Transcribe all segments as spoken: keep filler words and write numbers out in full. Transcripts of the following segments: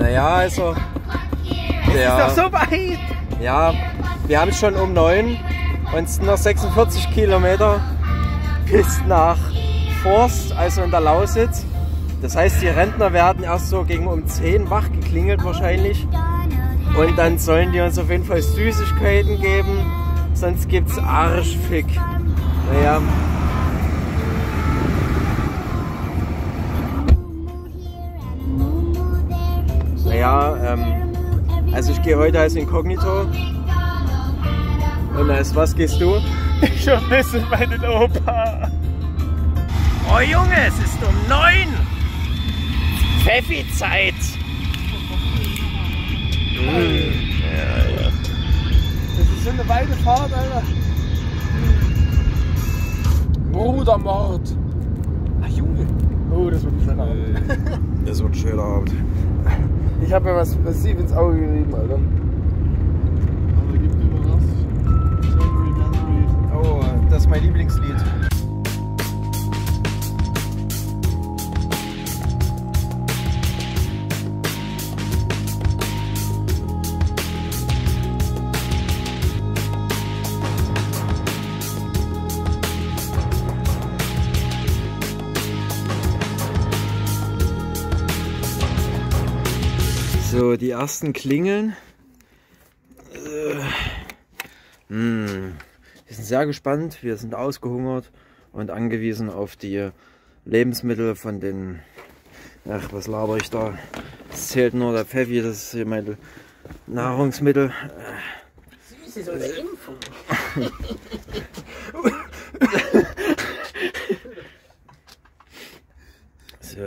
Naja, also. Der, ist doch so weit! Ja, wir haben es schon um neun und es sind noch sechsundvierzig Kilometer bis nach Forst, also in der Lausitz. Das heißt, die Rentner werden erst so gegen um zehn wach geklingelt wahrscheinlich. Und dann sollen die uns auf jeden Fall Süßigkeiten geben, sonst gibt's Arschfick. Naja. Naja, ähm, also ich gehe heute als Inkognito. Und als was gehst du? Ich vermisse meinen Opa. Oh Junge, es ist um neun! Pfeffi-Zeit! Mm. Ja, ja. Das ist so eine weite Fahrt, Alter. Brudermord. Ach Junge. Oh, das wird ein schöner Abend. Das wird ein schöner Abend. Ich habe mir was massiv ins Auge gerieben, Alter. Aber gibt mir was. Oh, das ist mein Lieblingslied. So, die ersten Klingeln. Äh, mm. Wir sind sehr gespannt, wir sind ausgehungert und angewiesen auf die Lebensmittel von den... Ach, was laber ich da? Es zählt nur der Pfeffi, das ist hier meine Nahrungsmittel. Süß ist unsere Impfung. So.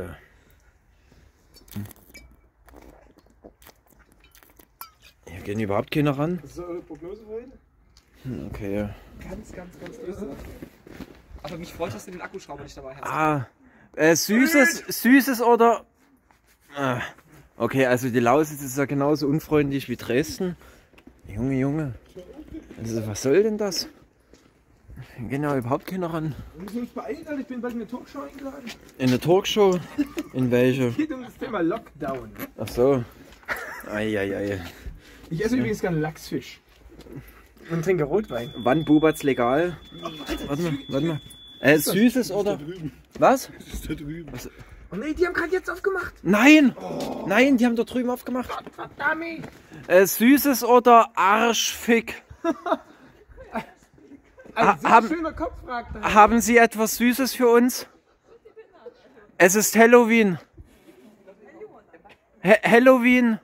Hier gehen überhaupt keine ran. Das ist eure Prognose für heute? Hm, okay, ja. Ganz, ganz, ganz böse. Aber mich freut, dass du den Akkuschrauber nicht dabei hast. Ah, äh, süßes, süßes oder... Ah, okay, also die Lausitz ist ja genauso unfreundlich wie Dresden. Junge, Junge. Also, was soll denn das? Genau, überhaupt keiner ran. Wir müssen uns beeilen, Alter. Ich bin bald in eine Talkshow eingeladen. In eine Talkshow? In welche? Es geht um das Thema Lockdown. Ach so. Eieiei. Ich esse übrigens gerne Lachsfisch. Und trinke Rotwein. Wann bubert's legal? Warte mal, warte mal. Äh, süßes oder? Was? Das ist da drüben. Was? Oh ne, die haben gerade jetzt aufgemacht. Nein! Oh. Nein, die haben da drüben aufgemacht. Verdammt! Äh, süßes oder Arschfick? Also, haben, schöner Kopf, fragt er. Haben Sie etwas Süßes für uns? Es ist Halloween. Ha Halloween.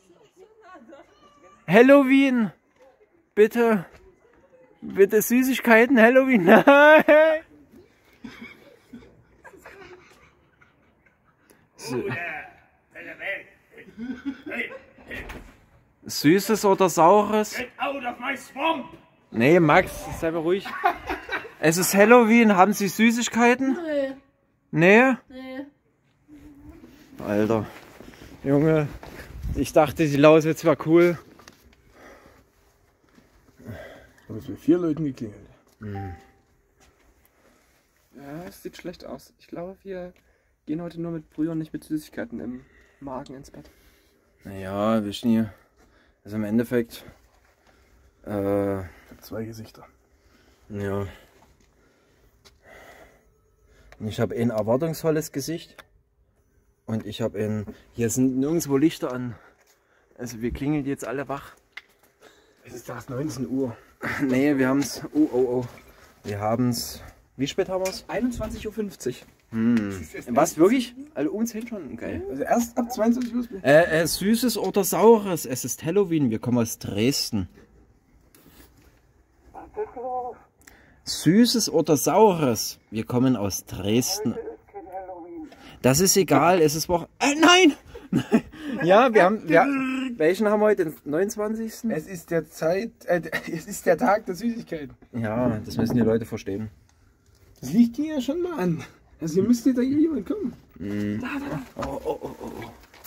Halloween. Bitte. Bitte Süßigkeiten, Halloween. Nein. So. Süßes oder Saures? Nee, Max, sei mal ruhig. Es ist Halloween, haben Sie Süßigkeiten? Nee. Nee? Nee. Alter. Junge, ich dachte, die Lausitz war cool. Aber es wird vier Leuten geklingelt. Mhm. Ja, es sieht schlecht aus. Ich glaube, wir gehen heute nur mit Brühe und nicht mit Süßigkeiten im Magen ins Bett. Naja, wir nie. Also im Endeffekt. Äh, Zwei Gesichter. ja. Ich habe ein erwartungsvolles Gesicht. Und ich habe ein. Hier sind nirgendwo Lichter an. Also wir klingeln jetzt alle wach. Es ist erst neunzehn Uhr. Nee, wir haben es. Oh, oh, oh. Wir haben es. Wie spät haben wir es? einundzwanzig Uhr fünfzig. Hm. Was, wirklich? Also um zehn schon? Geil. Also erst ab zweiundzwanzig Uhr. Äh, äh, süßes oder saures? Es ist Halloween, wir kommen aus Dresden. Süßes oder saures? Wir kommen aus Dresden. Das ist egal, es ist Woche. Äh, nein! Ja, wir haben. Wir, welchen haben wir heute? Den neunundzwanzigsten? Es ist der Zeit, äh, es ist der Tag der Süßigkeiten. Ja, das müssen die Leute verstehen. Das liegt hier ja schon mal an. Also hier müsste da hier jemand kommen. Mm. Da, da, da. Oh, oh, oh, oh.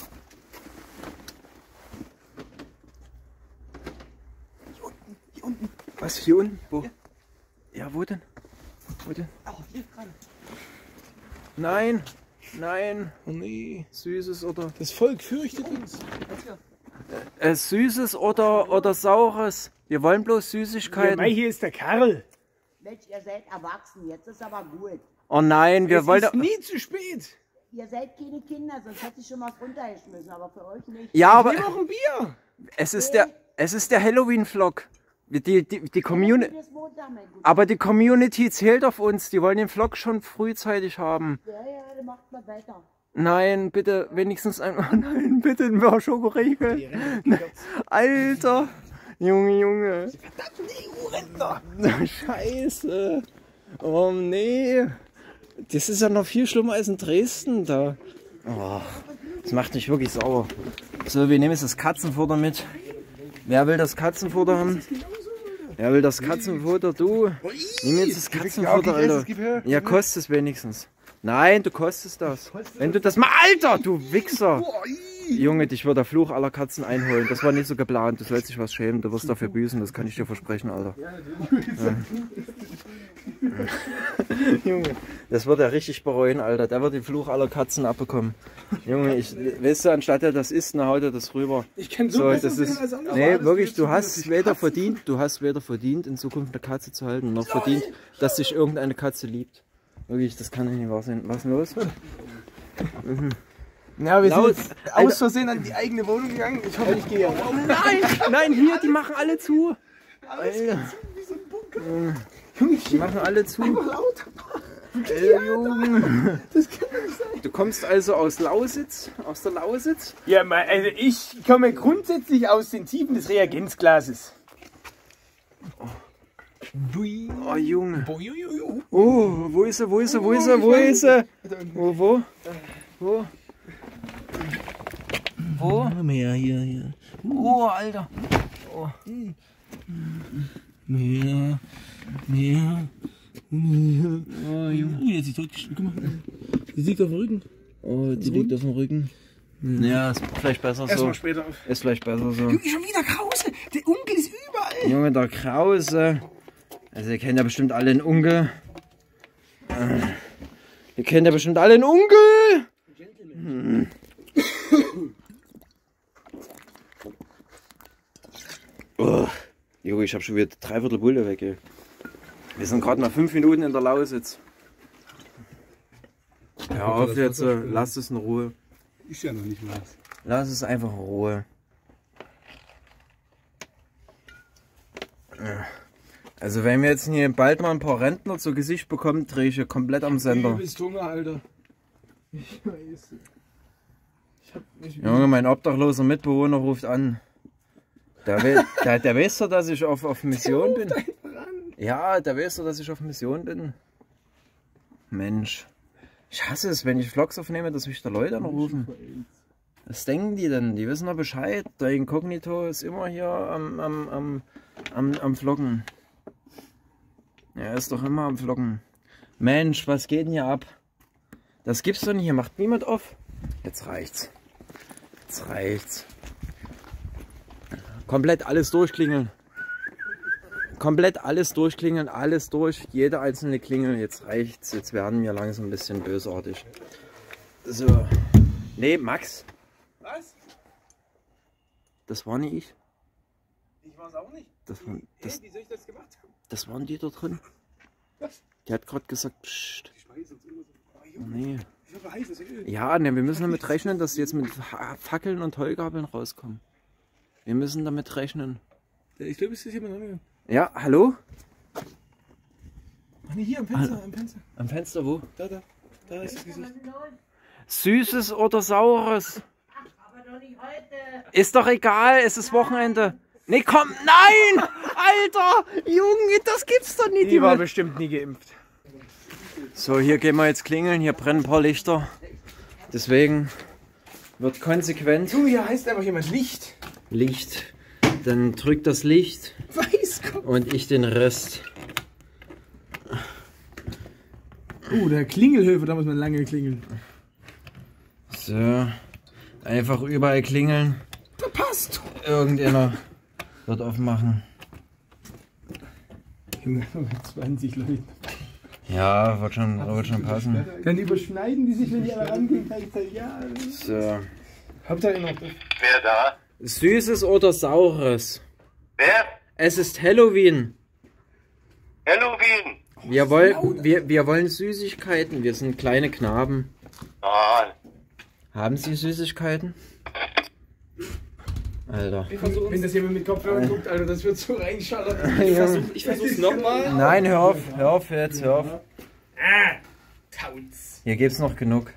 Hier unten, hier unten. Was, hier unten? Wo? Ja, ja wo denn? Wo denn? Oh, hier gerade. Nein! Nein. Oh nee. Süßes oder... Das Volk fürchtet uns. Äh, Süßes oder, oder Saures. Wir wollen bloß Süßigkeiten. Ja, hier ist der Karl. Mensch, ihr seid erwachsen, jetzt ist aber gut. Oh nein, wir Es wollen... ist nie zu spät. Ihr seid keine Kinder, sonst hätte ich schon was runtergeschmissen, aber für euch nicht. Ja, aber Nimm auch ein Bier. es ist der, es ist der Halloween-Vlog. Die, die, die Community... Das Montag, mein Gut. Aber die Community zählt auf uns. Die wollen den Vlog schon frühzeitig haben. Ja, ja, dann macht mal weiter. Nein, bitte wenigstens ein... Oh nein, bitte ein Schokoriegel. Alter. Junge, Junge. Scheiße. Oh nee. Das ist ja noch viel schlimmer als in Dresden da. Oh, das macht mich wirklich sauer. So, wir nehmen jetzt das Katzenfutter mit. Wer will das Katzenfutter haben? Wer will das Katzenfutter? Du. Nimm jetzt das Katzenfutter, Alter. Ja, kostet es wenigstens. Nein, du kostest das. Wenn du das mal... Alter, du Wichser. Junge, dich wird der Fluch aller Katzen einholen. Das war nicht so geplant. Du sollst dich was schämen. Du wirst dafür büßen. Das kann ich dir versprechen, Alter. Ja. Junge, das wird er richtig bereuen, Alter. Der wird den Fluch aller Katzen abbekommen. Junge, ich, weißt du, anstatt er das isst, dann haut er das rüber. Ich kann so, So, besser das sehen ist, als andere. nee, Aber wirklich, das du wird hast so, dass weder ich verdient, du hast weder verdient, in Zukunft eine Katze zu halten, noch verdient, dass dich irgendeine Katze liebt. Wirklich, das kann nicht wahr sein. Was ist denn los? Ja, wir Laut- sind jetzt aus Versehen an die eigene Wohnung gegangen. Ich hoffe, ich gehe. Oh nein, nein, hier, die machen alle zu. Alter. Die machen alle zu. Ey, Junge. Du kommst also aus Lausitz, aus der Lausitz? Ja, mal, also ich komme grundsätzlich aus den Tiefen des Reagenzglases. Oh, Junge. Oh, wo ist er, wo ist er, wo ist er, wo ist er? Wo, wo? Wo? Wo? Mehr hier, hier. Oh, Alter. Oh. Mehr, mehr, mehr. Oh, Junge. Oh, jetzt ist sie tot. Guck mal. Die liegt auf dem Rücken. Oh, die liegt auf dem Rücken. Ja, ist vielleicht besser so. Erstmal später auf. Ist vielleicht besser so. Schon wieder Krause. Der Onkel ist überall. Junge, der Krause. Also ihr kennt ja bestimmt alle einen Onkel. Äh, Ihr kennt ja bestimmt alle einen Onkel. Hm. Oh, Junge, ich hab schon wieder dreiviertel Bulle weg, ey. Wir sind gerade nach fünf Minuten in der Lausitz. Hör auf jetzt, äh, lass es in Ruhe. Ist ja noch nicht mal. Lass es einfach in Ruhe. Also wenn wir jetzt hier bald mal ein paar Rentner zu Gesicht bekommen, drehe ich hier komplett am Sender. Du bist Hunger, Alter. Ich weiß. Ich hab nicht Junge, mein obdachloser Mitbewohner ruft an. Der, we der, der weiß doch, dass ich auf, auf Mission bin. Ja, der weiß doch, dass ich auf Mission bin. Mensch. Ich hasse es, wenn ich Vlogs aufnehme, dass mich da Leute anrufen. Was denken die denn? Die wissen doch Bescheid. Der Inkognito ist immer hier am, am, am, am, am Vloggen. Er ist doch immer am Vloggen. Mensch, was geht denn hier ab? Das gibt's doch nicht. Hier macht niemand auf. Jetzt reicht's. Jetzt reicht's. Komplett alles durchklingeln. Komplett alles durchklingeln. Alles durch. Jede einzelne Klingel. Jetzt reicht's. Jetzt werden wir langsam ein bisschen bösartig. So. Nee, Max. Was? Das war nicht ich. Ich war's auch nicht. Das, war, das, Hey, wie soll ich das gemacht haben? das waren die da drin. Was? Die hat gerade gesagt, pssst. Ich weiß uns immer so. Oh, Oh, Junge, nee. ich habe heißes Öl. Ja, ne, wir müssen damit rechnen, dass die jetzt mit Ha- Fackeln und Heugabeln rauskommen. Wir müssen damit rechnen. Ich glaube, es ist jemand angegangen. Ja, hallo? Ach nee, hier am Fenster, am Fenster. Am Fenster wo? Da, da. Da ist das Gesicht. Süßes oder Saures? Aber doch nicht heute. Ist doch egal, es ist Wochenende. Nee, komm, nein! Alter! Junge, das gibt's doch nicht. Die war will- bestimmt nie geimpft. So, hier gehen wir jetzt klingeln, hier brennen ein paar Lichter. Deswegen wird konsequent Junge, hier heißt einfach jemand Licht. Licht. Dann drückt das Licht Weiß, komm. und ich den Rest. Oh, der Klingelhöfe, da muss man lange klingeln. So, einfach überall klingeln. Verpasst. Irgendeiner wird aufmachen. Junge, mit zwanzig Leuten. Ja, wird schon, wird schon passen. Dann überschneiden die sich, wenn die alle rangehen. Gleichzeitig. Ja. So. Hauptsache noch das. Wer da? Süßes oder Saures? Wer? Es ist Halloween. Halloween. Wir wollen, wir, wir wollen Süßigkeiten. Wir sind kleine Knaben. Nein. Haben Sie Süßigkeiten? Alter. Wenn das jemand mit Kopfhörern guckt, Alter, das wird so reinschallern. Ich versuch, ich versuch's nochmal. Nein, hör auf, hör auf jetzt, hör auf. Ah, Kauz. Hier gibt's noch genug.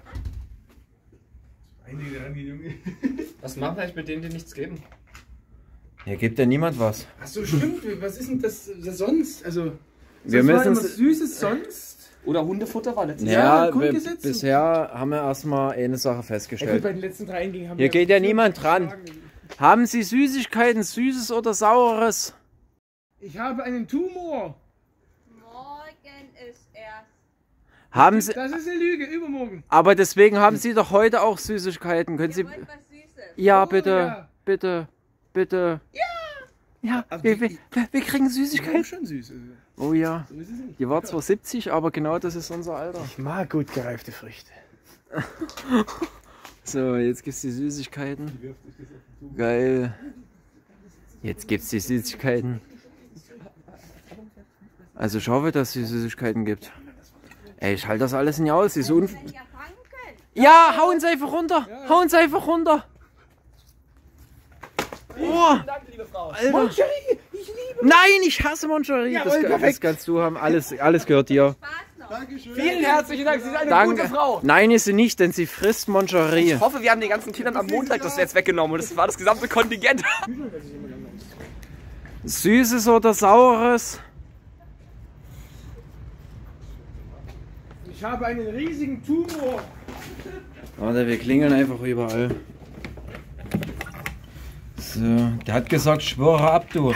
Einige rangehen, Junge. Was machen wir eigentlich mit denen, die nichts geben? Hier gibt ja niemand was. Achso, stimmt. Was ist denn das, das sonst? Also, Wir das war müssen immer Süßes sonst? Oder Hundefutter war letztes Ja, Jahr. Ja, Grundgesetz. bi- bisher haben wir erstmal eine Sache Ja, gut, festgestellt. bei den letzten drei Eingängen haben Hier wir geht ja niemand dran. Fragen. Haben Sie Süßigkeiten, Süßes oder Saures? Ich habe einen Tumor. Morgen ist erst. Haben Sie, Das ist eine Lüge, übermorgen. aber deswegen haben Sie doch heute auch Süßigkeiten. Können Ihr Sie... wollt was Süßes. Ja, Oh, bitte, ja. bitte, bitte. Ja! Ja, wir, wir, wir kriegen Süßigkeiten. Auch schon süß. Also. Oh ja. So ist es nicht. Die war zwar siebzig, aber genau das ist unser Alter. Ich mag gut gereifte Früchte. So, jetzt gibt's die Süßigkeiten. Geil. Jetzt gibt's die Süßigkeiten. Also ich hoffe, dass es Süßigkeiten gibt. Ey, ich halte das alles nicht aus. Ist unf Ja, fangen können. ja, hauen Sie einfach runter. Hauen Sie einfach runter. Oh, Danke, liebe Frau. Alter. Moncherie, ich liebe. Nein, ich hasse Moncherie. Jawohl, Das, das perfekt. kannst du haben. Alles, alles gehört dir. Spaß noch. Dankeschön. Vielen herzlichen Dank, Sie sind eine Danke. gute Frau. Nein, ist sie nicht, denn sie frisst Moncherie. Ich hoffe, wir haben den ganzen Kindern am Montag das jetzt weggenommen und das war das gesamte Kontingent. Süßes oder Saures? Ich habe einen riesigen Tumor. Warte, wir klingeln einfach überall. So, der hat gesagt, schwöre ab, du.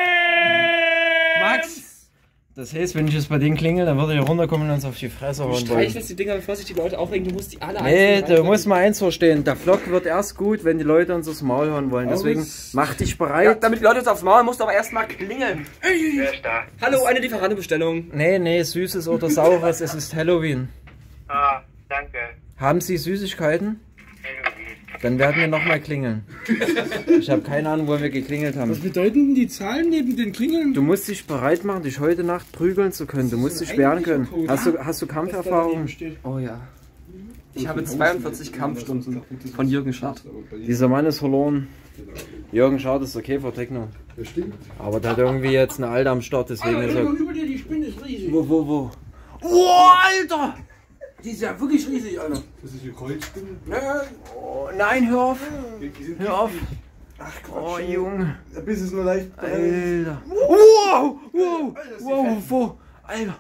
Max! Das heißt, wenn ich jetzt bei denen klingel, dann würde ich runterkommen und uns auf die Fresse hauen wollen. Streichelst die Dinger, bevor sich die Leute aufregen, du musst die alle Nee, einzeln du musst mal eins verstehen. Der Vlog wird erst gut, wenn die Leute uns aufs Maul hauen wollen. Deswegen mach dich Ja, bereit. damit die Leute uns aufs Maul, musst du aber erstmal klingeln. Wer ist da? Hallo, eine Lieferantenbestellung. Nee, nee, Süßes oder Saures, es ist Halloween. Ah, danke. Haben Sie Süßigkeiten? Halloween. Dann werden wir nochmal klingeln. Ich habe keine Ahnung, wo wir geklingelt haben. Was bedeuten denn die Zahlen neben den Klingeln? Du musst dich bereit machen, dich heute Nacht prügeln zu können. Du musst dich wehren können. Hast du, hast du Kampferfahrung? Oh ja. Ich habe zweiundvierzig Kampfstunden von Jürgen Schad. Dieser Mann ist verloren. Jürgen Schad ist okay vor Techno. Aber der hat irgendwie jetzt eine Alte am Start, deswegen ist er... Über dir, die Spinne ist riesig. Wo, wo, wo? Oh, Alter! Die ist ja wirklich riesig, Alter. Das ist eine Kreuzspinne. Oh, nein, hör auf! Die sind Hör auf! Ach Oh, Junge! Der Biss ist nur leicht. Alter! Wow! Wow! Wow! Wo? Alter!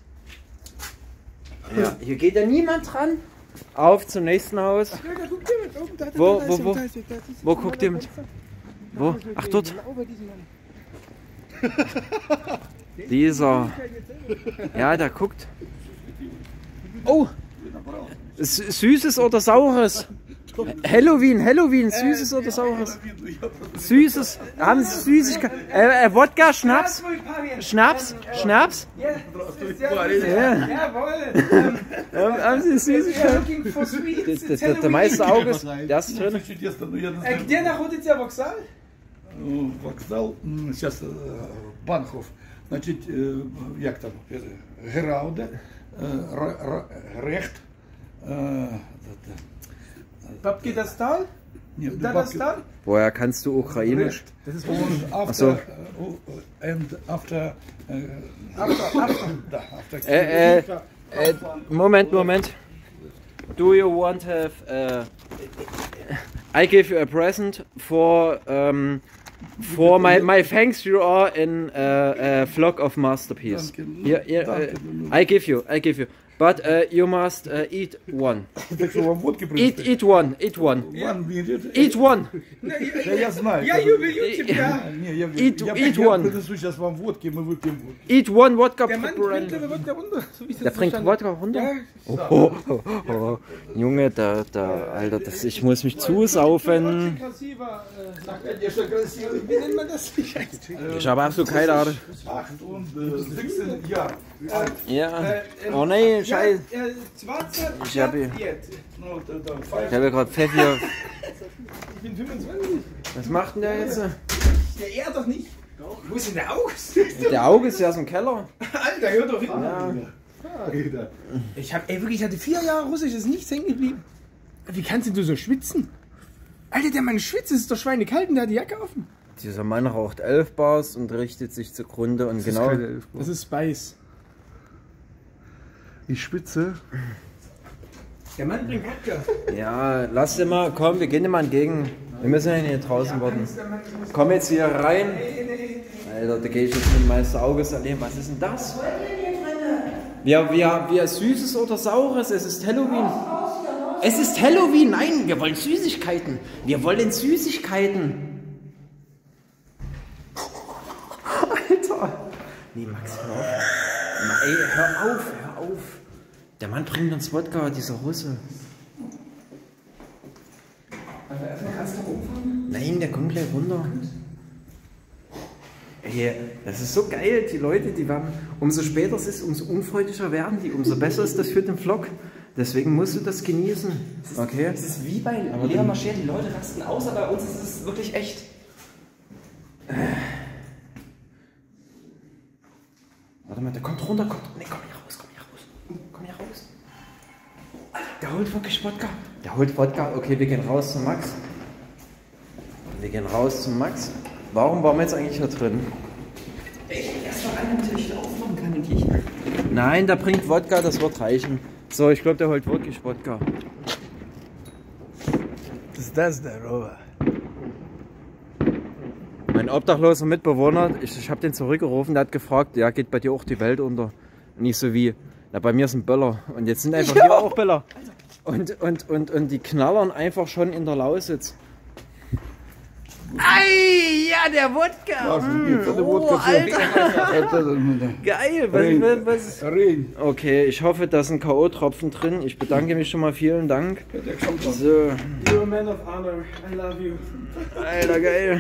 Ja, hier geht ja niemand dran. Auf zum nächsten Haus. Ja, da guckt jemand oben. Da, da, Wo, da, wo, da, wo? da ist- da ist- Wo guckt jemand? Wo? Ach, dort. Genau bei diesem Mann. Dieser. Ja, der guckt. Oh! S Süßes oder Saures? Halloween, Halloween, Süßes oder Saures? Süßes. Haben Sie Süßigkeiten? Äh, äh, Wodka, Schnaps? Schnaps? Schnaps? Ja. Jawohl. Ähm, haben Sie Süßigkeiten? Looking for sweets. Das, It's das, das, der Halloween. meiste Auge ist. Der ist drin. Э, Где находится вокзал? Вокзал, м, сейчас э, Банхов, значит, э, як там, э, Герауде, э, Р- Р- Рехт, э, Бабки достал? нет, Да Бабки- достал? Woher kannst du Ukrainisch? und after, so. äh, and after, äh, After, after. da, after, Äh, äh, äh, Moment, Moment. Do you want to have. Uh, I give you a present for. Um, for my, my thanks, you are in a, a flock of masterpiece. Danke. Yeah, yeah, uh, I give you, I give you. But uh, you must uh, eat one. так что вам водки Eat, принесли? eat one, eat one. One minute. Eat one. Да я знаю. Я как- люблю тебя. Не, я, Eat- я, eat я one. принесу сейчас вам водки, мы выпьем водки. Eat one vodka. Der Mann trinkt aber Wodka runter. So wie ich das Der trinkt verstanden Wodka runter? Ja. Oh, oh, oh, oh. Junge, da, da, Alter, das, ich muss mich zusaufen. Krasiver, äh, sagt er. Wie nennt man das? Ich weiß nicht. Ich habe absolut keine Ahnung. acht und äh, sechzehn Jahre. Ja. Oh nein, scheiße. Ich habe hier, ich habe hier gerade Pfeffi. Ich bin fünfundzwanzig. Was macht denn der jetzt? Ja, er doch nicht. Wo ist denn der August? Der Auge ist ja aus dem Keller. Alter, hör doch hin. Ja. Ich hab, ey, wirklich, ich hatte vier Jahre Russisch, ist nichts hängen geblieben. Wie kannst denn du so schwitzen? Alter, der Mann schwitzt, es ist doch schweinekalt und der hat die Jacke offen. Dieser Mann raucht elf Bars und richtet sich zugrunde und genau. Das ist Spice. Ich schwitze. Der Mann bringt Wodka. Ja, lass dir mal, komm, wir gehen dir mal entgegen. Wir müssen ja hier draußen warten. Komm jetzt hier rein. Alter, da gehe ich jetzt mit Meister August allein. Was ist denn das? Wir, wir, wir Süßes oder Saures, es ist Halloween. Es ist Halloween, nein, wir wollen Süßigkeiten. Wir wollen Süßigkeiten. Alter. Nee, Max, hör auf. Na, ey, hör auf, hör auf. Der Mann bringt uns Wodka, dieser Russe. Nein, der kommt gleich runter. Ey, das ist so geil, die Leute, die werden, umso später es ist, umso unfreundlicher werden die, umso besser ist das für den Vlog. Deswegen musst du das genießen. Okay? Es ist wie bei Lea Mascher, die Leute rasten aus, aber bei uns ist es wirklich echt. Warte mal, der kommt runter, kommt. Nee, komm hier raus, komm hier raus. Komm hier raus. Der holt wirklich Wodka. Der holt Wodka. Okay, wir gehen raus zum Max. Wir gehen raus zum Max. Warum waren wir jetzt eigentlich hier drin? Ich erst mal einen, damit ich aufmachen kann und ich. Nein, der bringt Wodka, das wird reichen. So, ich glaube, der holt wirklich Wodka. Was ist das da, Robert? Mein obdachloser Mitbewohner, ich, ich habe den zurückgerufen, der hat gefragt, ja, geht bei dir auch die Welt unter? Und ich so wie, na, bei mir sind Böller. Und jetzt sind einfach hier auch Böller. Und, und, und, und die knallern einfach schon in der Lausitz. Ei, ja, der Wodka. Mm, oh, Alter. Geil. Was, was, was? Okay, ich hoffe, da sind K O-Tropfen drin. Ich bedanke mich schon mal. Vielen Dank. So. You're a man of honor. I love you. Alter, geil.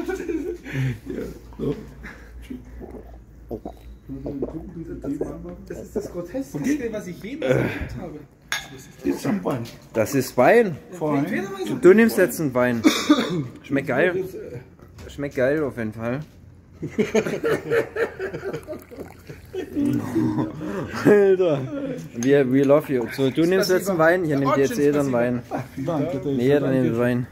Das ist das Groteskeste, was ich jemals erlebt habe. Das ist Wein. Du, du nimmst jetzt einen Wein. Schmeckt geil. Schmeckt geil auf jeden Fall. Alter. We, we love you. So, du nimmst jetzt einen Wein. Hier nimmt jetzt jeder einen Wein. Nee, jeder nimmt einen Wein.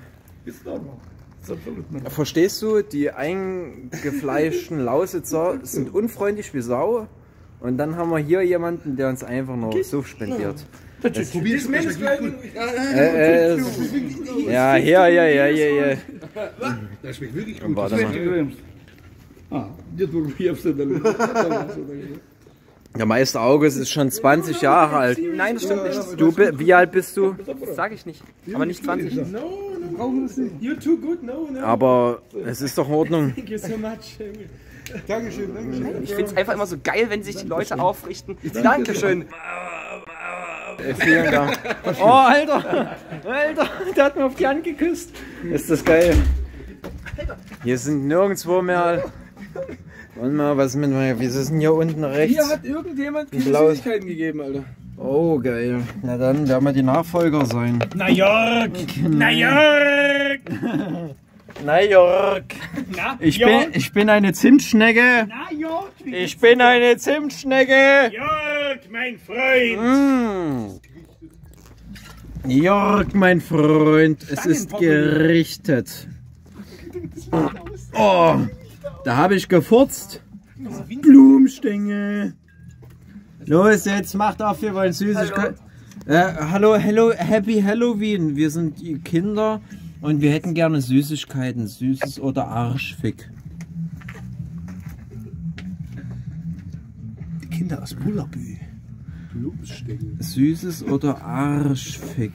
Verstehst du, die eingefleischten Lausitzer sind unfreundlich wie Sau. Und dann haben wir hier jemanden, der uns einfach nur Suff spendiert. Das, This man is driving. äh, äh, ja, hier, hier, hier, hier, hier. Das schmeckt wirklich gut. Warte mal. Ah, jetzt wurde ich auf Der Meister August ist schon zwanzig Jahre alt. Nein, das stimmt nicht. Du, bi- wie alt bist du? Das sage ich nicht. Aber nicht zwanzig. No, no, brauchen wir es nicht. You're too good, no, no. Aber es ist doch in Ordnung. Thank you so much. Dankeschön, Dankeschön. Ich finde es einfach immer so geil, wenn sich die Leute aufrichten. Dankeschön. Äh, vielen Dank. Oh, Alter! Alter, der hat mir auf die Hand geküsst. Ist das geil. Hier sind nirgendwo mehr. Und mal, was mit mir? Wieso ist denn hier unten rechts? Hier hat irgendjemand viele Blaues- Süßigkeiten gegeben, Alter. Oh, geil. Na dann werden wir die Nachfolger sein. Na Jörg! Na Jörg! Na, Jörg. Na, Ich bin, ich bin eine Zimtschnecke. Na Jörg! Ich bin eine Zimtschnecke. Jörg, mein Freund! Mm. Jörg, mein Freund, es ist gerichtet. Oh, da habe ich gefurzt. Blumenstängel. Los, jetzt macht auf, wir wollen Süßigkeiten. Äh, hallo, hello, Happy Halloween. Wir sind die Kinder und wir hätten gerne Süßigkeiten. Süßes oder Arschfick. Die Kinder aus Bullabü. Süßes oder Arschfick.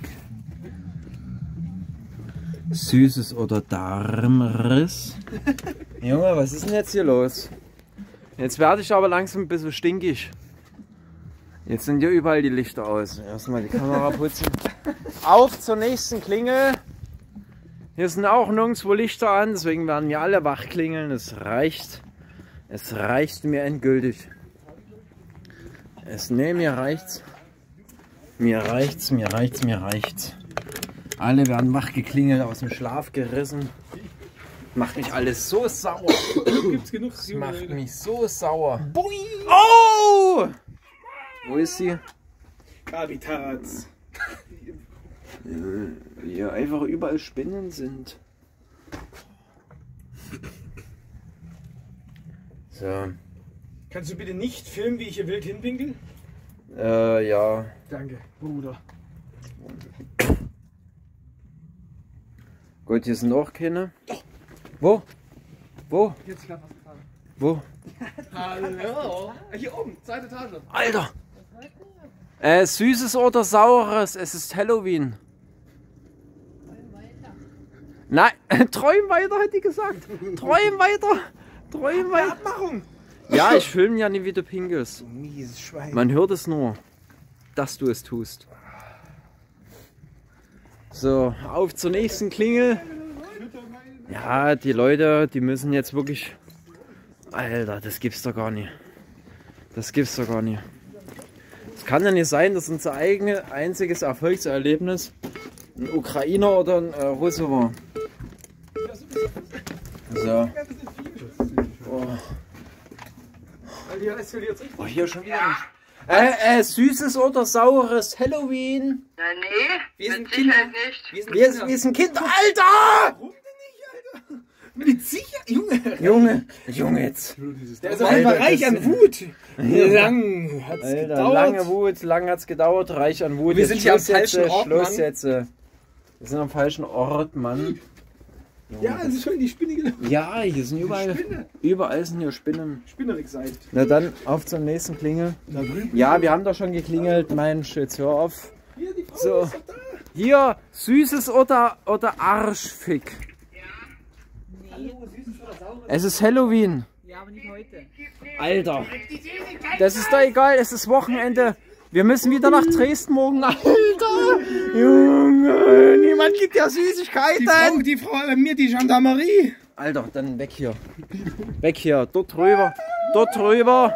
Süßes oder Darmriss. Junge, was ist denn jetzt hier los? Jetzt werde ich aber langsam ein bisschen stinkig. Jetzt sind hier überall die Lichter aus. Erstmal die Kamera putzen. Auf zur nächsten Klingel. Hier sind auch nirgendwo Lichter an, deswegen werden wir alle wach klingeln. Es reicht. Es reicht mir endgültig. Es, nee, mir reicht's. Mir reicht's, mir reicht's, mir reicht's. Alle werden wach geklingelt, aus dem Schlaf gerissen. Macht mich alles so sauer. Gibt's genug Das macht mich so sauer. Boing! Oh! Wo ist sie? Gabi Taratz. Hier einfach überall Spinnen sind. So. Kannst du bitte nicht filmen, wie ich hier wild hinwinkel? Äh, ja. Danke, Bruder. Gut, hier sind auch keine. Wo? Wo? Jetzt gerade was gefahren. Wo? Hallo. Hier oben, zweite Etage. Alter! Äh, süßes oder saures? Es ist Halloween. Nein, träum weiter, hat die gesagt. Träum weiter. Träum weiter. Abmachung! Ja, ich filme ja nie, wie du pinkelst. Mieses Schwein. Man hört es nur, dass du es tust. So, auf zur nächsten Klingel. Ja, die Leute, die müssen jetzt wirklich... Alter, das gibt's doch gar nicht. Das gibt's doch gar nicht. Es kann ja nicht sein, dass unser eigenes einziges Erfolgserlebnis ein Ukrainer oder ein äh, Russe war. So. Oh. Oh, hier schon wieder nicht. Äh, äh, süßes oder saures Halloween? Na nee, Wir sind mit Kinder. Sicherheit nicht. Wir sind Wir, Kinder. wir sind Kinder. Alter! Warum denn nicht, Alter? Mit sicher, Junge. Junge, Junge jetzt. Der ist auf Alter, jeden Fall reich das an ist- Wut. Lang hat's Alter, gedauert. lange Wut, lang hat's gedauert, reich an Wut. Wir Jetzt sind hier am Schluss jetzt, falschen Ort, Schluss Mann. jetzt. Wir sind am falschen Ort, Mann. Ja, es ist schon die Spinne gelaufen. Ja, hier sind überall, überall sind hier Spinnen. Spinnerig seid. Na dann, auf zur nächsten Klingel. Da drüben. Ja, wir haben doch schon geklingelt, Mensch, jetzt hör auf. Hier, die Frau So. ist doch da. Hier, süßes oder, oder Arschfick. Es ist Halloween. Ja, aber nicht heute. Alter, das ist doch egal, es ist Wochenende. Wir müssen wieder nach Dresden morgen. Alter, Junge, niemand gibt ja Die Frau, Süßigkeiten. die Frau alarmiert die Gendarmerie. Alter, dann weg hier. Weg hier, dort drüber. Dort drüber.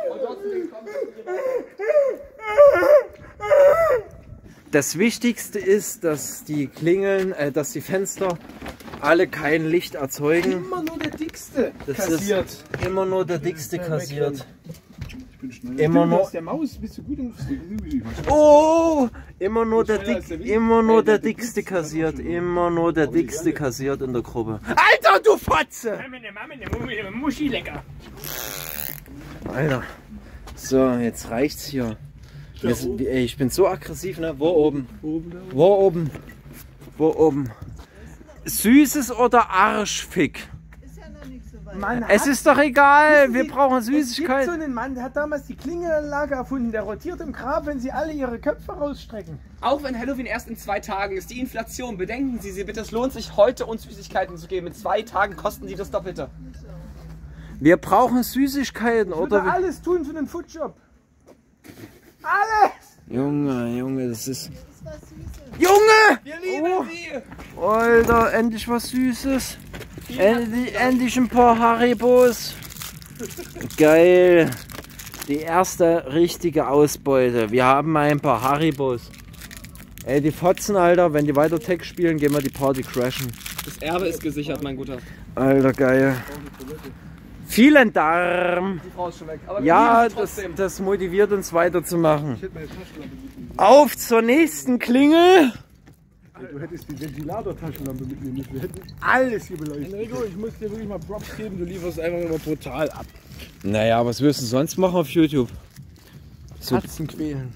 Das Wichtigste ist, dass die Klingeln, äh, dass die Fenster alle kein Licht erzeugen. Immer nur der Dickste Das kassiert. ist immer nur der Dickste kassiert. Immer Immer nur. der Maus bist du gut im Oh! Immer nur der Dick, immer nur der Dickste kassiert. Immer nur der Dickste kassiert in der Gruppe. Alter, du Fotze! Muschi lecker. Alter. So, jetzt reicht's hier. Wir sind, ey, ich bin so aggressiv, ne? Wo oben? Wo oben? Wo oben? Süßes oder Arschfick? Mann, Es ist doch egal, Wissen wir Sie, brauchen es gibt Süßigkeiten. so einen Mann, der hat damals die Klingelanlage erfunden. Der rotiert im Grab, wenn sie alle ihre Köpfe rausstrecken. Auch wenn Halloween erst in zwei Tagen ist, die Inflation, bedenken Sie sie bitte, es lohnt sich heute uns Süßigkeiten zu geben. In zwei Tagen kosten sie das Doppelte. Wir brauchen Süßigkeiten, Ich würde oder? alles tun für den Foodshop. Alles! Junge, Junge, das ist... Junge! Wir lieben Oh. sie! Alter, endlich was Süßes. Endlich, endlich ein paar Haribos. Geil. Die erste richtige Ausbeute. Wir haben ein paar Haribos. Ey, die Fotzen, Alter, wenn die weiter Tech spielen, gehen wir die Party crashen. Das Erbe ist gesichert, mein Guter. Alter, geil. Vielen Dank. Die Frau ist schon weg. Aber wir Ja, lieben sie das, trotzdem. das motiviert uns weiterzumachen. Auf zur nächsten Klingel. Du hättest die Ventilator-Taschenlampe mitnehmen müssen. Wir hätten alles hier beleuchtet. Enrico, ich muss dir wirklich mal Props geben. Du lieferst einfach immer brutal ab. Naja, was wirst du sonst machen auf YouTube? So, Katzen quälen.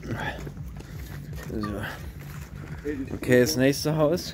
so. Okay, das nächste Haus.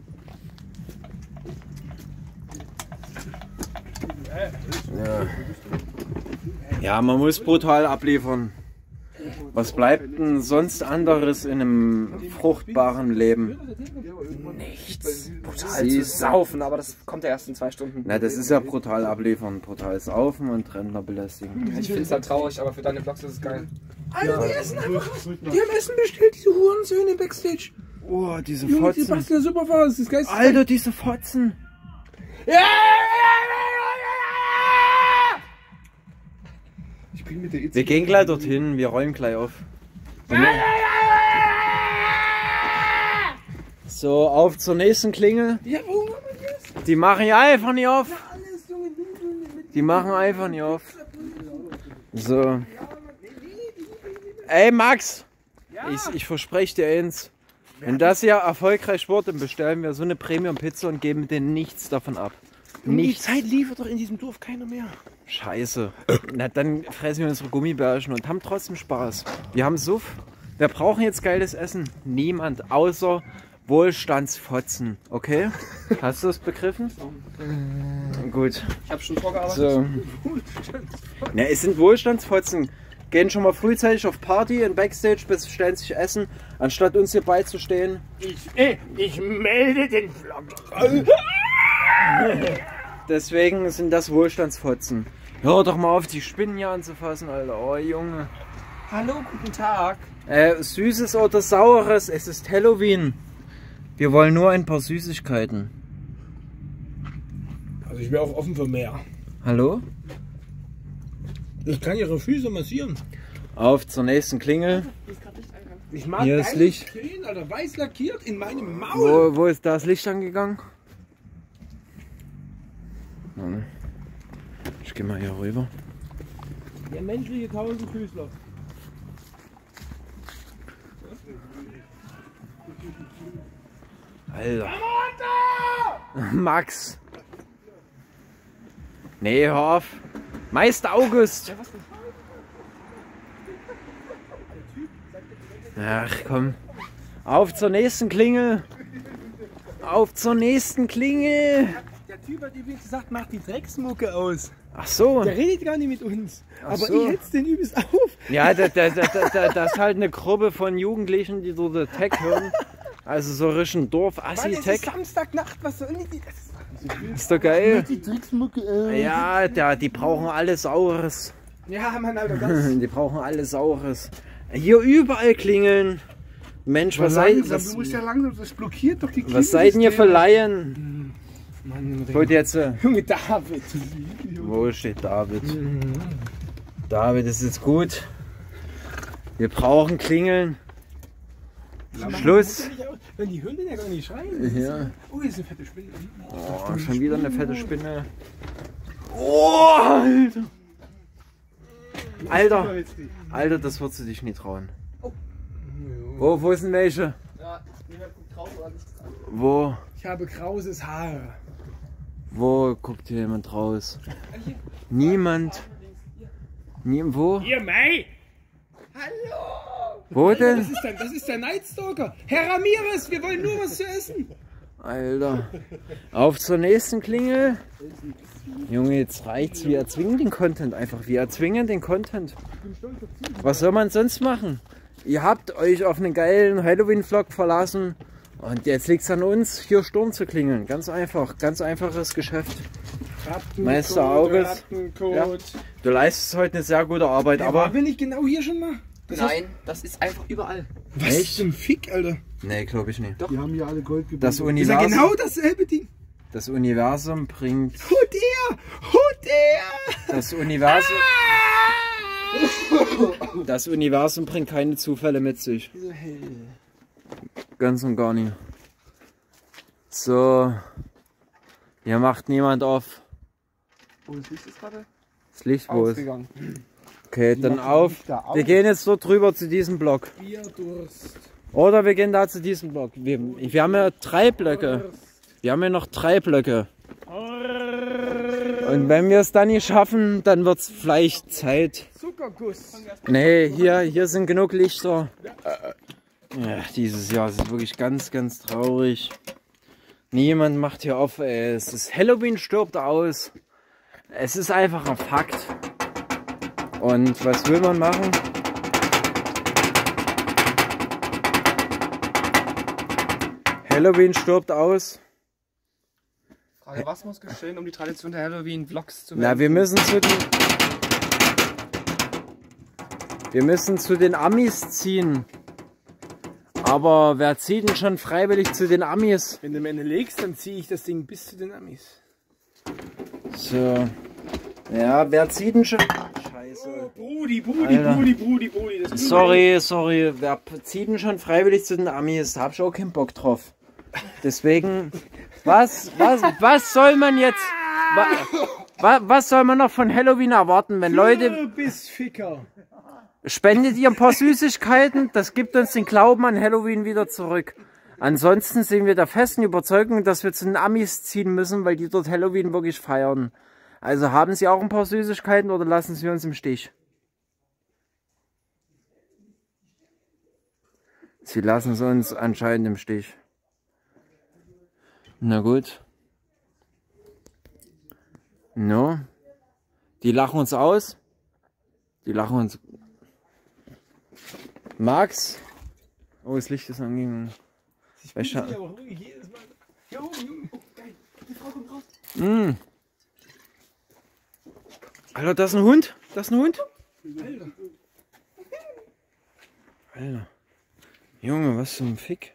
Ja. Ja, man muss brutal abliefern. Was bleibt denn sonst anderes in einem fruchtbaren Leben? Nichts. Brutal zu saufen, aber das kommt ja erst in zwei Stunden. Na, das ist ja brutal abliefern. Brutal saufen und Rentner belästigen. Ich finde es halt traurig, aber für deine Vlogs ist es geil. Alter, die essen einfach. Die haben Essen bestellt, diese Hurensöhne Backstage. Oh, diese Junge, die Fotzen. basteln super vor. Das ist das Geist. Alter, diese Fotzen. Ich bin bin mit der Itze. Wir gehen gleich dorthin, wir räumen gleich auf. So, auf zur nächsten Klingel. Ja, warum haben wir das? Die machen ja einfach nicht auf. Alles, Junge, du, mit Die machen einfach nicht auf. So. Ey Max, ich, ich verspreche dir eins. Wenn das hier erfolgreich wird, dann bestellen wir so eine Premium-Pizza und geben denen nichts davon ab. Die Nichts. Zeit liefert doch in diesem Dorf keiner mehr. Scheiße. Na dann fressen wir unsere Gummibärchen und haben trotzdem Spaß. Wir haben Suff. Wir brauchen jetzt geiles Essen. Niemand außer Wohlstandsfotzen. Okay? Hast du es begriffen? Gut. Ich habe schon vorgearbeitet. So. Na, es sind Wohlstandsfotzen. Gehen schon mal frühzeitig auf Party in Backstage, bestellen sich Essen, anstatt uns hier beizustehen. Ich, ey, ich melde den Vlog. Deswegen sind das Wohlstandsfotzen. Hör doch mal auf, die Spinnen hier anzufassen, Alter. Oh, Junge. Hallo, guten Tag. Äh, Süßes oder Saures, es ist Halloween. Wir wollen nur ein paar Süßigkeiten. Also ich wäre auch offen für mehr. Hallo? Ich kann ihre Füße massieren. Auf zur nächsten Klingel. Ich mag Hier ist deine Licht. Tränen, Alter, weiß lackiert in meinem Maul. Wo, wo ist das Licht angegangen? Hm. Ich geh mal hier rüber. Der menschliche Tausendfüßler. Alter. Max. Nee, hör auf. Meister August. Ach komm. Auf zur nächsten Klingel. Auf zur nächsten Klingel. Der Typ hat übrigens gesagt, mach die Drecksmucke aus. Ach so. Der redet gar nicht mit uns. Ach Aber so. ich hetze den übelst auf. Ja, da, da, da, da, das ist halt eine Gruppe von Jugendlichen, die so den Tech hören. Also so richtig Dorf, Mann, es Assi-Tech. ist Samstagnacht, was soll denn die? Das Ist doch geil. die Drecksmucke aus. Ja, der, die brauchen alles Saures. Ja, Mann, Alter, das. Die brauchen alles Saures. Hier überall klingeln. Mensch, was seid, langsam, was, du musst ja langsam, das blockiert doch die was seid denn ihr für Klinisysteme. Laien? Mann, Wo jetzt? äh, Junge David. Wo steht David? David, ist jetzt gut. Wir brauchen Klingeln. Schluss. Wenn die Hunde ja gar nicht schreien. Ja. Oh, hier ist eine fette Spinne. Oh, schon wieder eine fette Spinne. Oh, Alter. Alter. Alter, das würdest du dich nie trauen. Wo, wo ist denn welche? Ja, niemand guckt drauf oder nichts an. Wo? Ich habe krauses Haar. Wo guckt hier jemand raus? Niemand. Nie, wo? Ihr Mei! Hallo! Wo denn? Das ist, der, das ist der Nightstalker. Herr Ramirez, wir wollen nur was zu essen. Alter. Auf zur nächsten Klingel. Junge, jetzt reicht's. Wir erzwingen den Content einfach. Wir erzwingen den Content. Was soll man sonst machen? Ihr habt euch auf einen geilen Halloween-Vlog verlassen. Und jetzt liegt's an uns, hier Sturm zu klingeln. Ganz einfach. Ganz einfaches Geschäft. Meister August. Ja. Du leistest heute eine sehr gute Arbeit, Aber aber... bin ich genau hier schon mal? Das Nein, das ist einfach überall. Was Echt? zum Fick, Alter? Nee, glaube ich nicht. Die haben hier alle Gold gebunden. Das Ist ja Universum, genau dasselbe Ding. das Universum bringt... Hut er! Hut er! Das Universum... Das Universum bringt keine Zufälle mit sich. Ganz und gar nicht. So. Hier macht niemand auf. Oh, das Licht ist gerade Das Licht wo ist. ausgegangen. Okay, dann auf. Wir gehen jetzt dort drüber zu diesem Block. Bierdurst. Oder wir gehen da zu diesem Block. Wir, wir haben ja drei Blöcke. Wir haben ja noch drei Blöcke. Und wenn wir es dann nicht schaffen, dann wird es vielleicht Zeit. Zuckerguss. Nee, hier, hier sind genug Lichter. Ja, dieses Jahr ist wirklich ganz, ganz traurig. Niemand macht hier auf, ey. Es ist Halloween stirbt aus. Es ist einfach ein Fakt. Und was will man machen? Halloween stirbt aus. Frage, was muss geschehen, um die Tradition der Halloween-Vlogs zu Na, wir müssen zu den... Wir müssen zu den Amis ziehen. Aber wer zieht denn schon freiwillig zu den Amis? Wenn du mir eine legst, dann ziehe ich das Ding bis zu den Amis. So. Ja, wer zieht denn schon... Scheiße. Scheiße. Brudi, Brudi, Alter. Brudi, Brudi, Brudi. Das ist Sorry, sorry. Wer zieht denn schon freiwillig zu den Amis? Da hab ich auch keinen Bock drauf. Deswegen, was, was, was soll man jetzt, wa, wa, was soll man noch von Halloween erwarten, wenn Leute, bis Ficker. spendet ihr ein paar Süßigkeiten, das gibt uns den Glauben an Halloween wieder zurück. Ansonsten sind wir der festen Überzeugung, dass wir zu den Amis ziehen müssen, weil die dort Halloween wirklich feiern. Also haben Sie auch ein paar Süßigkeiten oder lassen Sie uns im Stich? Sie lassen sie uns anscheinend im Stich. Na gut. No. Die lachen uns aus. Die lachen uns. Max. Oh, das Licht ist angegangen. Ich bin ja auch ruhig jedes Mal. Ja, oh, oh, geil. Die Frau kommt raus. Mm. Alter, das ist ein Hund. Das ist ein Hund. Alter. Alter. Junge, was zum Fick?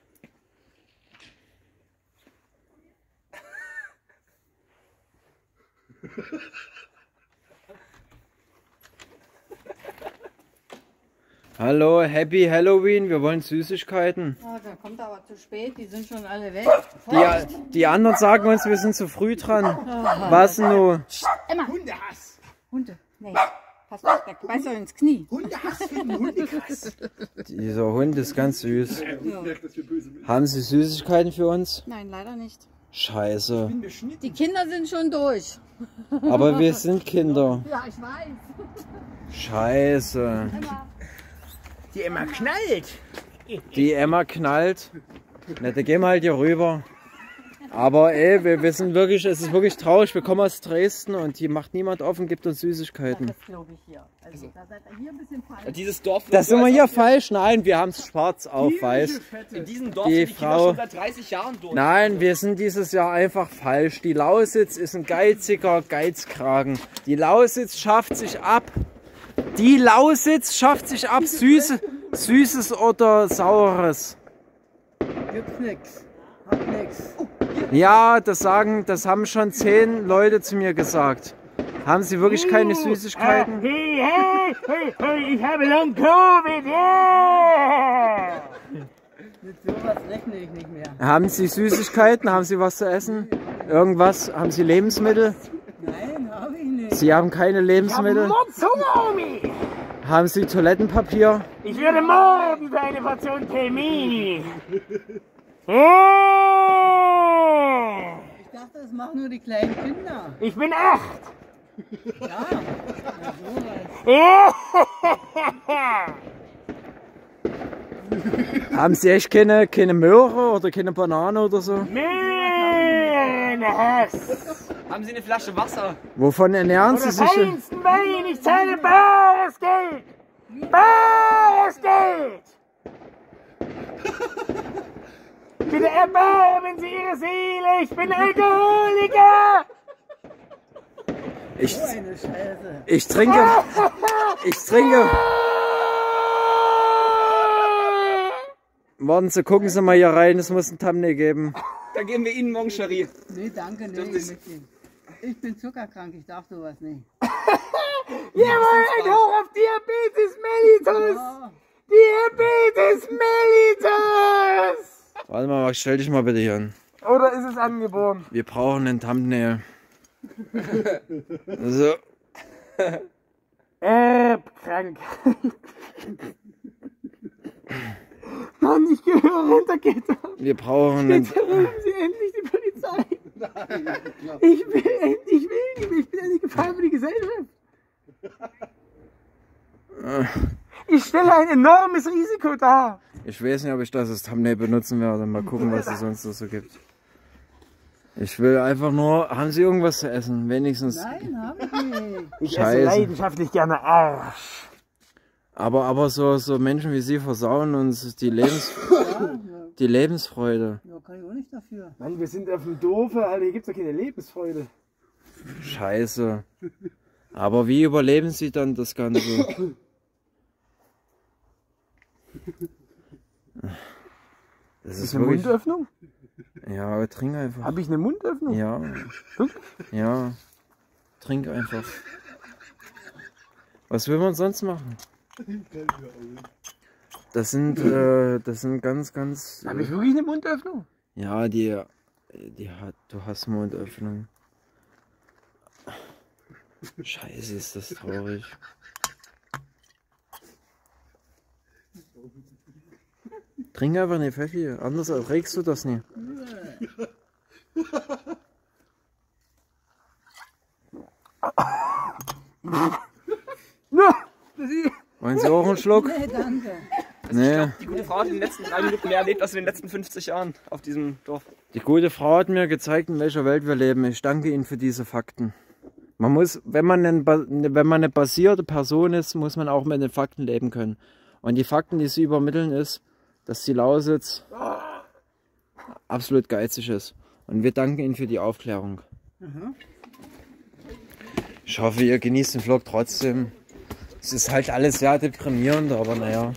Hallo, Happy Halloween, wir wollen Süßigkeiten. Oh, da kommt aber zu spät, die sind schon alle weg. Die, die anderen sagen uns, wir sind zu früh dran. Was denn du? Emma, Hundehass. Hunde, nee, pass auf, der beißt euch ins Knie. Hundehass für den Hundekrass. Dieser Hund ist ganz süß. Ja. Haben Sie Süßigkeiten für uns? Nein, leider nicht. Scheiße. Die Kinder sind schon durch. Aber wir sind Kinder. Ja, ich weiß. Scheiße. Emma. Die Emma knallt. Die Emma knallt. Na, da gehen wir halt hier rüber. Aber ey, wir, wir sind wirklich, es ist wirklich traurig. Wir kommen aus Dresden und hier macht niemand auf und gibt uns Süßigkeiten. Das glaube ich hier. Also, da seid ihr hier ein bisschen falsch. Dieses Dorf. Das sind wir hier falsch? Nein, wir haben es schwarz auf weiß. In diesem Dorf Die sind die Kinder Frau- schon seit dreißig Jahren durch. Nein, wir sind dieses Jahr einfach falsch. Die Lausitz ist ein geiziger Geizkragen. Die Lausitz schafft sich ab. Die Lausitz schafft sich ab. Süße, Süßes oder Saures. Gibt's nix. Hat nix. Ja, das sagen, das haben schon zehn Leute zu mir gesagt. Haben Sie wirklich keine Süßigkeiten? Hey, hey, hey, hey, ich habe Long Covid, yeah! Mit sowas rechne ich nicht mehr. Haben Sie Süßigkeiten? Haben Sie was zu essen? Irgendwas? Haben Sie Lebensmittel? Nein, habe ich nicht. Sie haben keine Lebensmittel? Mordshunger, Omi! Haben Sie Toilettenpapier? Ich werde morden für eine Portion Pelmeni. Ich dachte, das machen nur die kleinen Kinder. Ich bin acht. Ja, ja sowas. Haben Sie echt keine, keine Möhre oder keine Banane oder so? Hass. Haben Sie eine Flasche Wasser? Wovon ernähren Sie sich? Feinsten Wein, ich zahle bares Geld. Bares Geld. Bitte erbarmen Sie Ihre Seele, ich bin Alkoholiker. Ich, Eine Scheiße. ich trinke. Ich trinke. Warten Sie, gucken Sie mal hier rein, es muss ein Thumbnail geben. Dann geben wir Ihnen morgen Cherie. Nee, danke, nee, ist- Mädchen. Ich bin zuckerkrank, ich darf sowas nicht. Jawohl, ein Hoch auf Diabetes mellitus. Ja. Diabetes mellitus. Warte mal, Max, stell dich mal bitte hier an. Oder ist es angeboren? Wir brauchen ein Thumbnail. So. Äh, krank. Mann, ich gehöre hinter Gitter. Wir brauchen ein. Bitte rufen Sie endlich die Polizei. Ich will, ich will nicht mehr. Ich bin eine Gefahr für die Gesellschaft. Ich stelle ein enormes Risiko dar. Ich weiß nicht, ob ich das als Thumbnail benutzen werde. Mal gucken, was es sonst noch so gibt. Ich will einfach nur. Haben Sie irgendwas zu essen? Wenigstens. Nein, habe ich nicht. Ich Scheiße. esse leidenschaftlich gerne Arsch. Aber, aber so, so Menschen wie Sie versauen uns die, Lebens die Lebensfreude. Ja, kann ich auch nicht dafür. Mann, wir sind auf dem Dorfe, Alter, hier gibt's doch keine Lebensfreude. Scheiße. Aber wie überleben Sie dann das Ganze? Das ist Eine wirklich. Mundöffnung? Ja, aber trink einfach. Habe ich eine Mundöffnung? Ja. Ja. Trink einfach. Was will man sonst machen? Das sind, äh, das sind ganz, ganz... Habe ich wirklich eine Mundöffnung? Ja, die, die hat, du hast Mundöffnung. Scheiße, ist das traurig. Trink einfach eine Pfeffi, anders erträgst du das nie. Wollen Sie auch einen Schluck? Nee, danke. Nee. Die gute Frau hat in den letzten drei Minuten mehr erlebt als in den letzten fünfzig Jahren auf diesem Dorf. Die gute Frau hat mir gezeigt, in welcher Welt wir leben. Ich danke Ihnen für diese Fakten. Man muss, wenn man, ein, wenn man eine basierte Person ist, muss man auch mit den Fakten leben können. Und die Fakten, die sie übermitteln, ist, dass die Lausitz absolut geizig ist. Und wir danken Ihnen für die Aufklärung. Mhm. Ich hoffe, ihr genießt den Vlog trotzdem. Es ist halt alles sehr deprimierend, aber naja.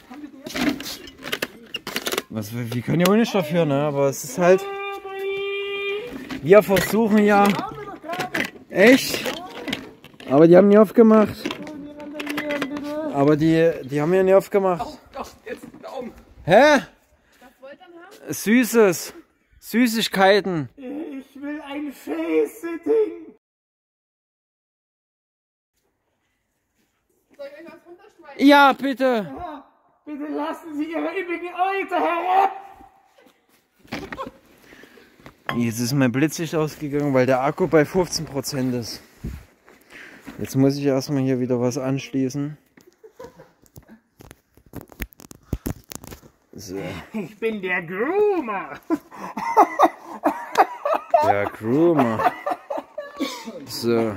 Was, wir können ja auch nicht dafür, ne? Aber es ist halt... Wir versuchen ja... Echt? Aber die haben nie aufgemacht. Aber die, die haben ja nie aufgemacht. Oh, doch, jetzt da oben. Hä? Süßes. Süßigkeiten. Ich will ein Face-Sitting. Soll ich euch was runterschmeißen? Ja, bitte. Bitte lassen Sie Ihre üppigen Euter herab. Jetzt ist mein Blitzlicht ausgegangen, weil der Akku bei fünfzehn Prozent ist. Jetzt muss ich erstmal hier wieder was anschließen. So. Ich bin der Groomer. Der Groomer. So.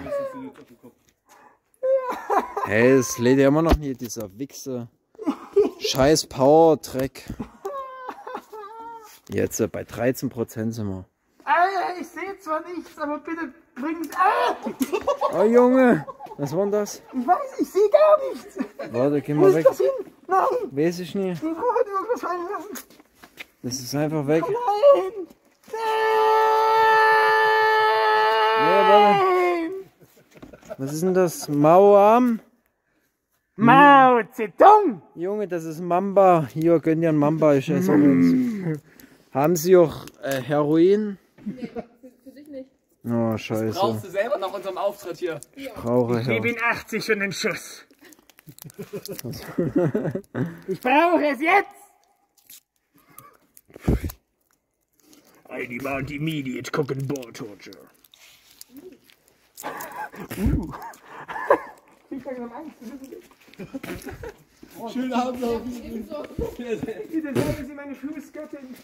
Hey, es lädt ja immer noch nie, dieser Wichser. Scheiß Power-Track. Jetzt äh, bei dreizehn Prozent sind wir. Alter, ich sehe zwar nichts, aber bitte bringen Sie... Ah! Oh Junge, was war denn das? Ich weiß, ich sehe gar nichts. Warte, geh Wo mal ist weg. das hin? Nein, Weiß ich nie. die Frau hat irgendwas fallen lassen. Das ist einfach weg. Nein! Nee, warte. Was ist denn das? Mauam? Mao Zedong! Junge, das ist Mamba. Hier, gönnt ihr einen Mamba. Ich esse auch eins. Haben Sie auch äh, Heroin? Nee, für, für dich nicht. Oh, scheiße. Brauchst du selber nach unserem Auftritt hier? Ich brauche Ich Heroin. bin achtzig und ein Schuss. Ich brauche es jetzt! Ein Amount immediate cooking ball torture. Uh. Schönen Abend noch. Bitte sagen Sie meine Fußgöttin.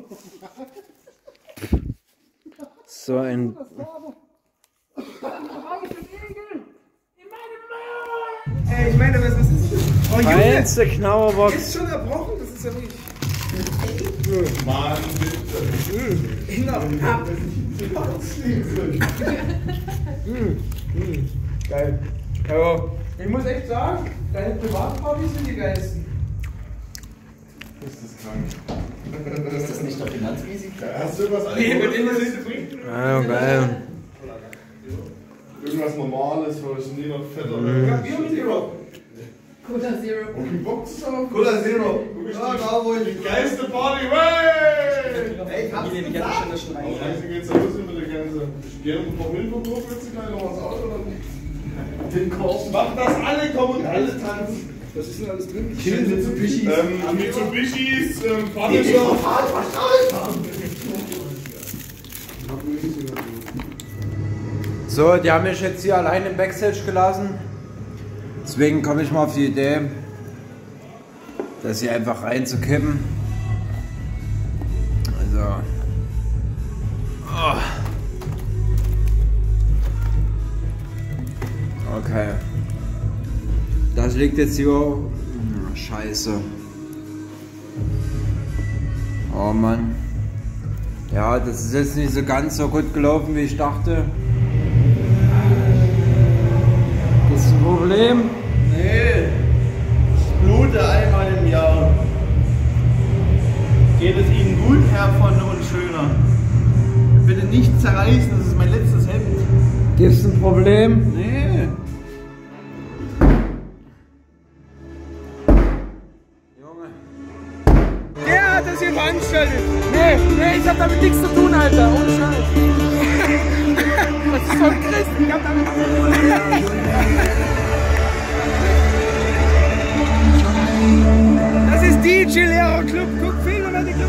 So ein... Ey, ich meine, was, was ist das? Oh, Junge! Feinste Knauerbox. Ist schon erbrochen, das ist ja wirklich... Mann, bitte. Inner ab. Geil. Aber ich muss echt sagen, deine Privatpartys sind die geilsten. Ist das krank? Ist das nicht der Finanzrisiko? Hast du was Nee, mit dem anderes? ist es trinken. Ja, geil. Irgendwas Normales, weil es nie noch fetter Ja, Bier mit Zero. Cola Zero. Und Bock zu haben? Cola Zero. Ja, da wo ich. Die geilste Party, wey! Ey, ich hab's Die gesagt. Legende schon schon rein. Scheiße, geht's ja los mit der Gänse. Gerne ein paar Milchprodukt, willst du gleich noch was aus oder nicht? Den Korb. Mach, dass alle kommen und alle tanzen. Was ist denn alles drin? Kill Mitsubishis. Ähm, Mitsubishis, ähm, Punisher. So, die haben mich jetzt hier allein im Backstage gelassen. Deswegen komme ich mal auf die Idee, das hier einfach reinzukippen. Also. Oh. Okay. Das liegt jetzt hier. Oh, scheiße. Oh Mann. Ja, das ist jetzt nicht so ganz so gut gelaufen, wie ich dachte. Das ist ein Problem. Nee, ich blute einmal im Jahr. Geht es Ihnen gut, Herr von Unschöner? Bitte nicht zerreißen, das ist mein letztes Hemd. Gibt es ein Problem? Nee. nichts zu tun, Alter. Ohne Scheiß. Das ist voll Christ. Ich hab damit... Das ist D J Club. Guck, Filme mal die Club.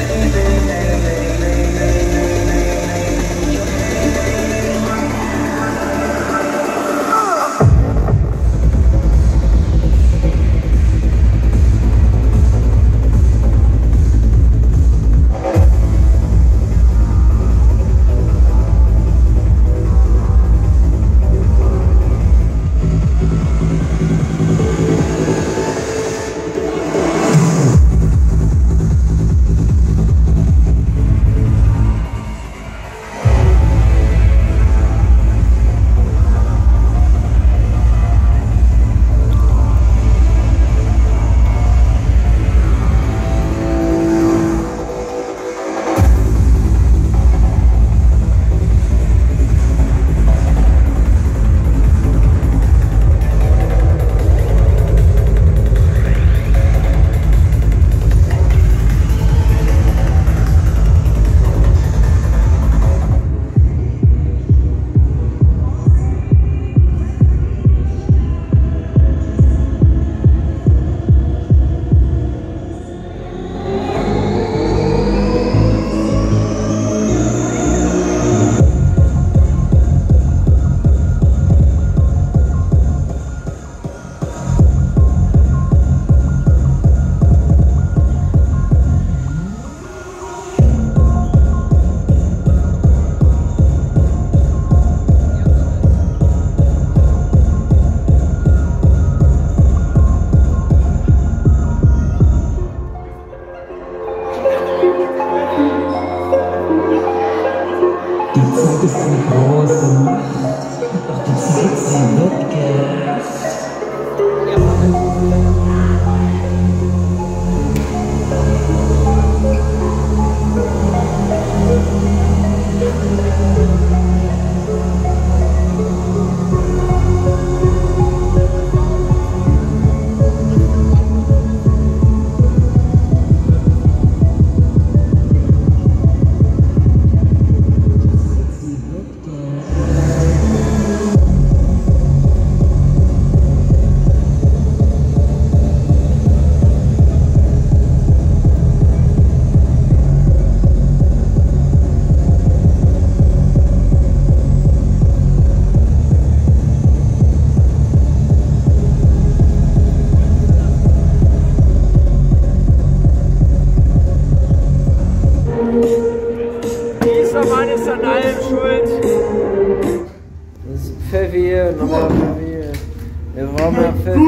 Wir brauchen mehr Pfeffi.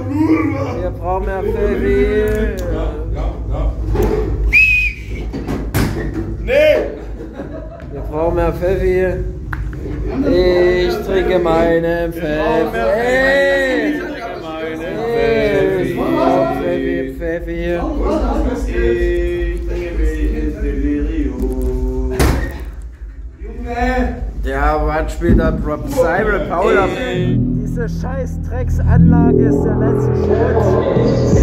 Wir brauchen mehr Pfeffi. Nee! Wir brauchen mehr Pfeffi. Ich trinke meinen Pfeffi. Hey! Ich trinke meinen Pfeffi. Pfeffi, Pfeffi. Ich trinke mich ins Delirium. Ja, was spielt da Cyril Paula? Diese scheiß Drecksanlage ist der letzte Schrott.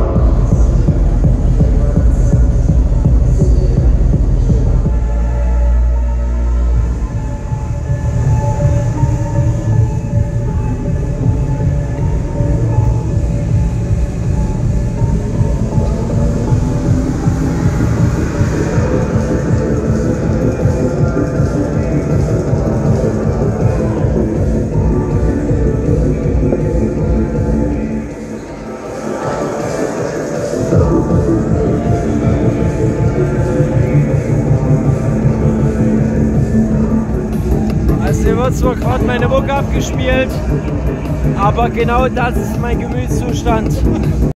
Hier wird zwar gerade meine Mucke abgespielt, aber genau das ist mein Gemütszustand.